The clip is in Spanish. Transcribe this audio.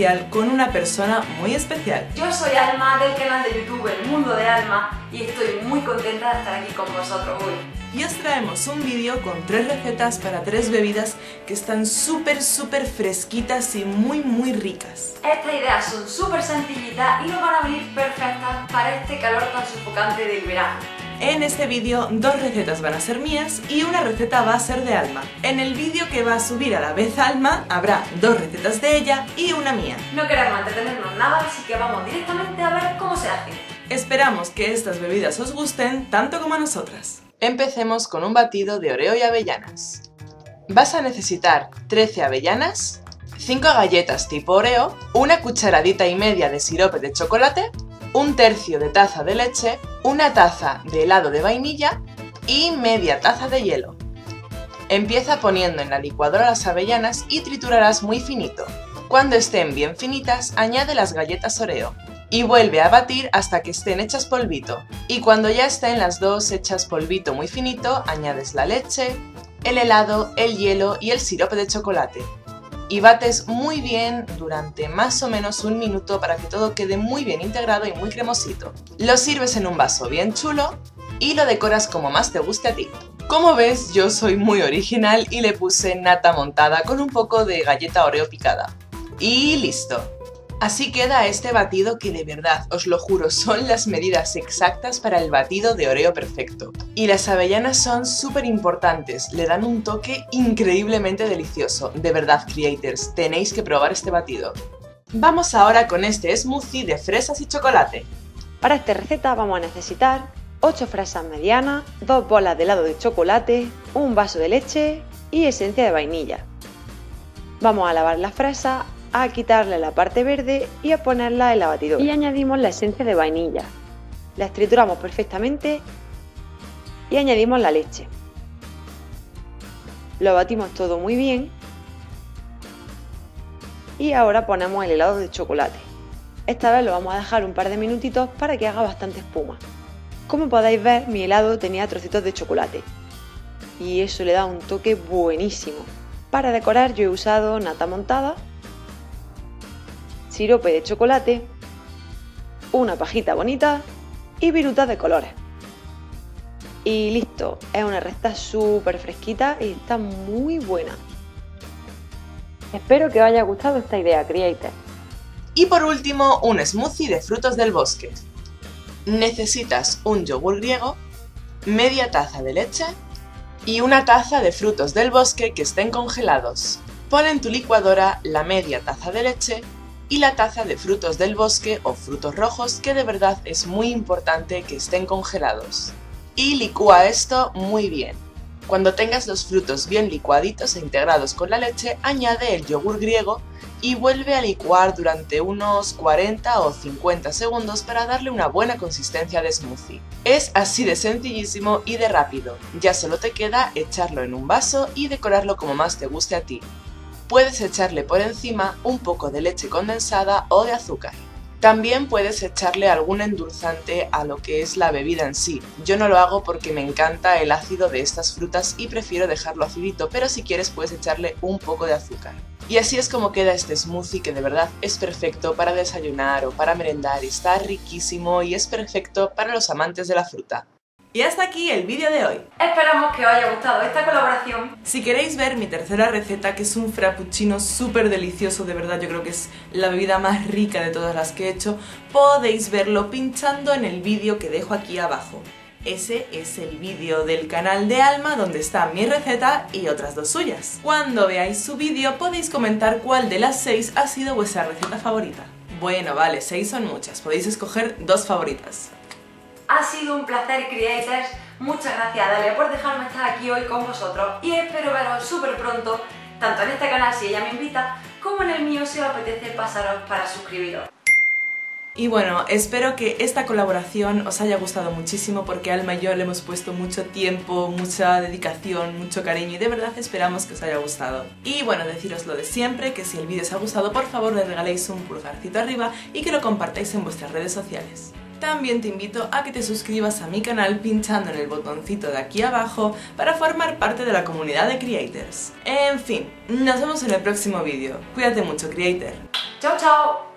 especial con una persona muy especial. Yo soy Alma del canal de YouTube El Mundo de Alma y estoy muy contenta de estar aquí con vosotros hoy. Y os traemos un vídeo con 3 recetas para 3 bebidas que están súper fresquitas y muy ricas. Estas ideas son súper sencillitas y nos van a venir perfectas para este calor tan sofocante del verano. En este vídeo 2 recetas van a ser mías y una receta va a ser de Alma. En el vídeo que va a subir a la vez Alma habrá 2 recetas de ella y una mía. No queremos entretenernos nada, así que vamos directamente a ver cómo se hace. Esperamos que estas bebidas os gusten tanto como a nosotras. Empecemos con un batido de Oreo y avellanas. Vas a necesitar 13 avellanas, 5 galletas tipo Oreo, una cucharadita y media de sirope de chocolate, 1/3 de taza de leche, una taza de helado de vainilla y media taza de hielo. Empieza poniendo en la licuadora las avellanas y triturarás muy finito. Cuando estén bien finitas, añade las galletas Oreo y vuelve a batir hasta que estén hechas polvito. Y cuando ya estén las dos hechas polvito muy finito, añades la leche, el helado, el hielo y el sirope de chocolate. Y bates muy bien durante más o menos 1 minuto para que todo quede muy bien integrado y muy cremosito. Lo sirves en un vaso bien chulo y lo decoras como más te guste a ti. Como ves, yo soy muy original y le puse nata montada con un poco de galleta Oreo picada. Y listo. Así queda este batido que de verdad, os lo juro, son las medidas exactas para el batido de Oreo perfecto. Y las avellanas son súper importantes, le dan un toque increíblemente delicioso. De verdad, creators, tenéis que probar este batido. Vamos ahora con este smoothie de fresas y chocolate. Para esta receta vamos a necesitar 8 fresas medianas, 2 bolas de helado de chocolate, un vaso de leche y esencia de vainilla. Vamos a lavar las fresas, a quitarle la parte verde y a ponerla en la batidora. Y añadimos la esencia de vainilla. Las trituramos perfectamente y añadimos la leche. Lo batimos todo muy bien y ahora ponemos el helado de chocolate. Esta vez lo vamos a dejar un par de minutitos para que haga bastante espuma. Como podéis ver, mi helado tenía trocitos de chocolate y eso le da un toque buenísimo. Para decorar yo he usado nata montada, sirope de chocolate, una pajita bonita y virutas de colores. Y listo, es una receta súper fresquita y está muy buena. Espero que os haya gustado esta idea, creators. Y por último, un smoothie de frutos del bosque. Necesitas un yogur griego, media taza de leche y una taza de frutos del bosque que estén congelados. Pon en tu licuadora la media taza de leche y la taza de frutos del bosque o frutos rojos, que de verdad es muy importante que estén congelados. Y licúa esto muy bien. Cuando tengas los frutos bien licuaditos e integrados con la leche, añade el yogur griego y vuelve a licuar durante unos 40 o 50 segundos para darle una buena consistencia de smoothie. Es así de sencillísimo y de rápido. Ya solo te queda echarlo en un vaso y decorarlo como más te guste a ti. Puedes echarle por encima un poco de leche condensada o de azúcar. También puedes echarle algún endulzante a lo que es la bebida en sí. Yo no lo hago porque me encanta el ácido de estas frutas y prefiero dejarlo acidito, pero si quieres puedes echarle un poco de azúcar. Y así es como queda este smoothie, que de verdad es perfecto para desayunar o para merendar, está riquísimo y es perfecto para los amantes de la fruta. Y hasta aquí el vídeo de hoy. Esperamos que os haya gustado esta colaboración. Si queréis ver mi tercera receta, que es un frappuccino súper delicioso, de verdad yo creo que es la bebida más rica de todas las que he hecho, podéis verlo pinchando en el vídeo que dejo aquí abajo. Ese es el vídeo del canal de Alma donde está mi receta y otras 2 suyas. Cuando veáis su vídeo podéis comentar cuál de las 6 ha sido vuestra receta favorita. Bueno, vale, 6 son muchas, podéis escoger 2 favoritas. Ha sido un placer, creators. Muchas gracias, Dalia, por dejarme estar aquí hoy con vosotros y espero veros súper pronto, tanto en este canal si ella me invita, como en el mío si os apetece pasaros para suscribiros. Y bueno, espero que esta colaboración os haya gustado muchísimo porque Alma y yo le hemos puesto mucho tiempo, mucha dedicación, mucho cariño y de verdad esperamos que os haya gustado. Y bueno, deciros lo de siempre, que si el vídeo os ha gustado por favor le regaléis un pulgarcito arriba y que lo compartáis en vuestras redes sociales. También te invito a que te suscribas a mi canal pinchando en el botoncito de aquí abajo para formar parte de la comunidad de creators. En fin, nos vemos en el próximo vídeo. Cuídate mucho, creator. ¡Chao, chao!